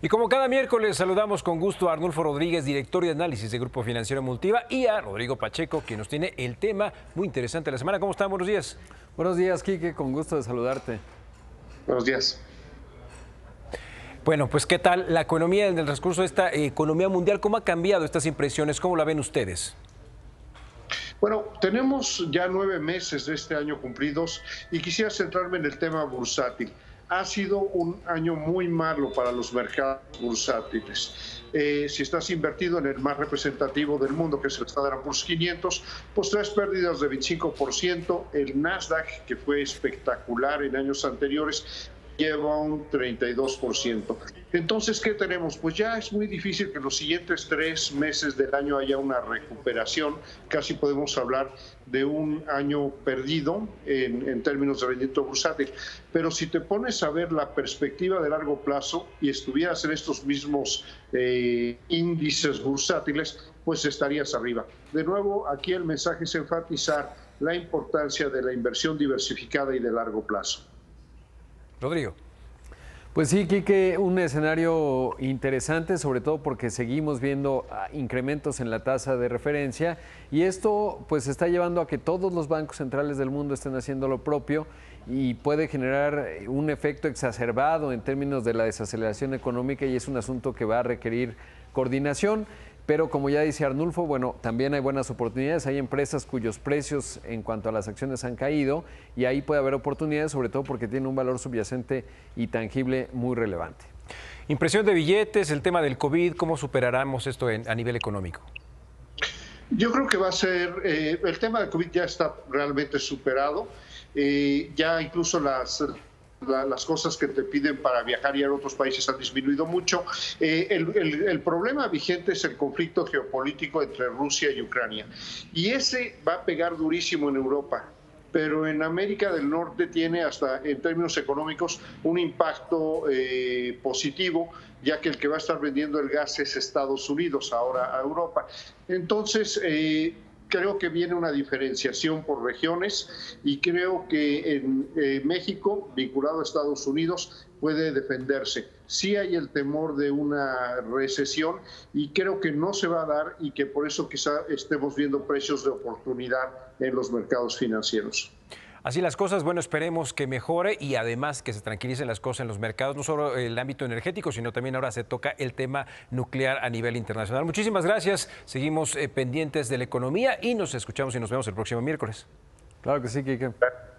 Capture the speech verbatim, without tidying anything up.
Y como cada miércoles saludamos con gusto a Arnulfo Rodríguez, director de análisis de Grupo Financiero Multiva, y a Rodrigo Pacheco, quien nos tiene el tema muy interesante de la semana. ¿Cómo están? Buenos días. Buenos días, Quique, con gusto de saludarte. Buenos días. Bueno, pues ¿qué tal la economía en el transcurso de esta eh, economía mundial? ¿Cómo ha cambiado estas impresiones? ¿Cómo la ven ustedes? Bueno, tenemos ya nueve meses de este año cumplidos y quisiera centrarme en el tema bursátil. Ha sido un año muy malo para los mercados bursátiles. Eh, si estás invertido en el más representativo del mundo, que es el Standard and Poor's quinientos, pues traes pérdidas de veinticinco por ciento. El Nasdaq, que fue espectacular en años anteriores, lleva un treinta y dos por ciento. Entonces, ¿qué tenemos? Pues ya es muy difícil que en los siguientes tres meses del año haya una recuperación. Casi podemos hablar de un año perdido en, en términos de rendimiento bursátil. Pero si te pones a ver la perspectiva de largo plazo y estuvieras en estos mismos eh, índices bursátiles, pues estarías arriba. De nuevo, aquí el mensaje es enfatizar la importancia de la inversión diversificada y de largo plazo. Rodrigo. Pues sí, Quique, un escenario interesante, sobre todo porque seguimos viendo incrementos en la tasa de referencia y esto pues está llevando a que todos los bancos centrales del mundo estén haciendo lo propio y puede generar un efecto exacerbado en términos de la desaceleración económica y es un asunto que va a requerir coordinación. Pero como ya dice Arnulfo, bueno, también hay buenas oportunidades, hay empresas cuyos precios en cuanto a las acciones han caído y ahí puede haber oportunidades, sobre todo porque tiene un valor subyacente y tangible muy relevante. Impresión de billetes, el tema del COVID, ¿cómo superaremos esto en, a nivel económico? Yo creo que va a ser, eh, el tema del COVID ya está realmente superado, eh, ya incluso las... La, las cosas que te piden para viajar y ir a otros países han disminuido mucho. Eh, el, el, el problema vigente es el conflicto geopolítico entre Rusia y Ucrania. Y ese va a pegar durísimo en Europa, pero en América del Norte tiene hasta, en términos económicos, un impacto eh, positivo, ya que el que va a estar vendiendo el gas es Estados Unidos, ahora a Europa. Entonces, eh, creo que viene una diferenciación por regiones y creo que en eh, México, vinculado a Estados Unidos, puede defenderse. Sí hay el temor de una recesión y creo que no se va a dar y que por eso quizá estemos viendo precios de oportunidad en los mercados financieros. Así las cosas, bueno, esperemos que mejore y además que se tranquilicen las cosas en los mercados, no solo el ámbito energético, sino también ahora se toca el tema nuclear a nivel internacional. Muchísimas gracias, seguimos eh, pendientes de la economía y nos escuchamos y nos vemos el próximo miércoles. Claro que sí, Kike.